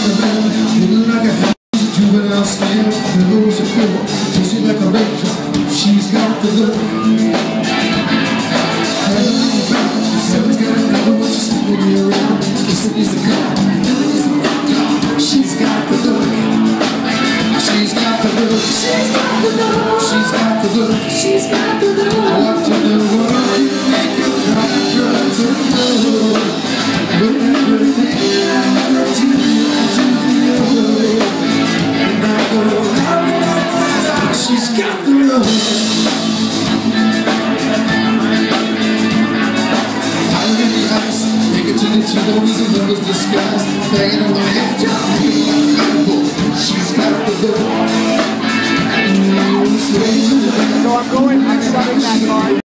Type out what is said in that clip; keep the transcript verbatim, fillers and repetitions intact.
Looking like a house, juvenile scam. The rules are cool, tasting like a ranger. She's got the look. Someone's got another one, she's spinning me around. Kissing is the car, she's got the look. She's got the look. She's got the look. She's got the look. She's got the look. I want to know what you think of how the drugs are low. But everything I never do, I do feel. And I go, she's got the look. I'm in the ice, make it to the T-Bones and lovers disguise. Banging on my head, she's got the look. So I'm going, I'm shoving that car.